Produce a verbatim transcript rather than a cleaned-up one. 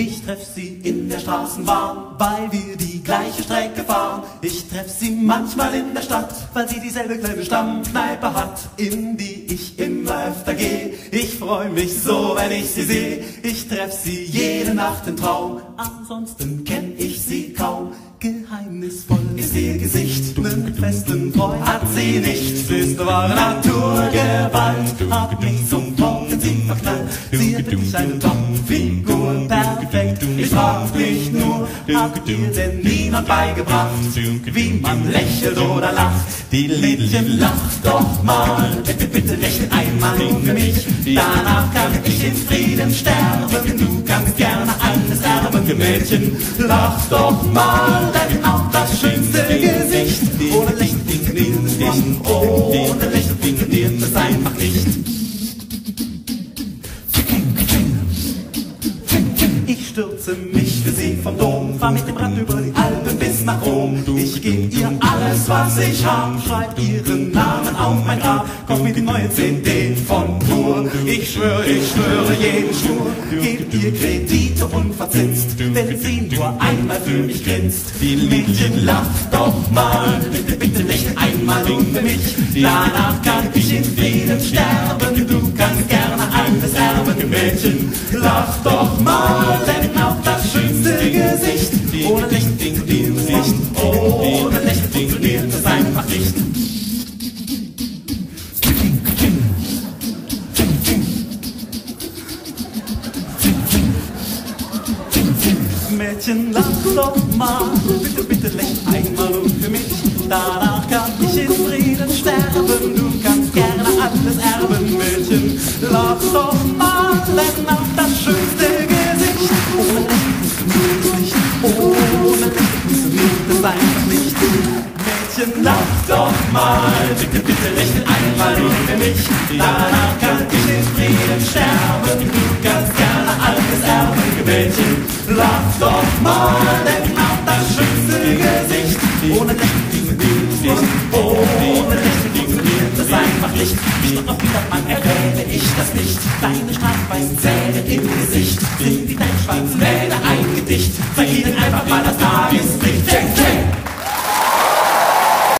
Ich treff sie in der Straßenbahn, weil wir die gleiche Strecke fahren. Ich treff sie manchmal in der Stadt, weil sie dieselbe kleine Stammkneipe hat, in die ich immer öfter gehe. Ich freu mich so, wenn ich sie sehe. Ich treff sie jede Nacht im Traum, ansonsten kenn ich sie kaum. Geheimnisvoll ist ihr Gesicht, nen festen Freund hat sie nicht. Sie ist wahre Naturgewalt, hat mich zum Tod in sie verknallt. Sie hat wirklich eine Top-Figur, perfekt. Ich frag mich nur, hat ihr denn niemand beigebracht, wie man lächelt oder lacht? Die Mädchen, lacht doch mal, bitte, bitte lächel einmal für mich. Danach kann ich in Frieden sterben, du kannst gerne alles erben. Mädchen, lach doch mal, denn auch das schönste Gesicht ohne Lächeln funktioniert es nicht. Ohne Lächeln funktioniert es einfach nicht. Ich stürze mich für sie vom Dom, fahr mit dem Rad über die Alpen bis nach Rom. Ich geb ihr alles, was ich hab, schreib ihren Namen auf mein Grab, kauf mir die neue C D von Pur. Ich schwöre, ich schwöre jeden Schwur, geb ihr Kredite unverzinst, wenn sie nur einmal für mich grinst. Die Mädchen, lach doch mal, bitte, bitte lächel einmal für mich. Danach kann ich in Frieden sterben, du kannst gerne alles erben. Mädchen, lach doch mal, denn auch das schönste Gesicht ohne Lächeln funktioniert es nicht. Ohne Lächeln funktioniert es einfach nicht. Mädchen, lach doch mal, bitte, bitte lächel einmal für mich. Danach kann ich in Frieden sterben, du kannst gerne alles erben. Mädchen, lach doch mal, denn auch das schönste Gesicht ohne Lächeln funktioniert es nicht. Ohne Lächeln funktioniert es einfach nicht. Mädchen, lach doch mal, bitte, bitte lächel einmal für mich. Danach kann ich in Frieden sterben, du kannst gerne alles erben. Mädchen, lach doch mal, denn auch das schönste Gesicht ohne Lächeln funktioniert es nicht. Ohne Lächeln funktioniert es einfach nicht. Statt auf wieder Mann erwähne ich das nicht. Deine straßenweißen Zähne im Gesicht sind wie dein Schwanz, wähle ein Gedicht. Zeig ihnen einfach mal das Tageslicht.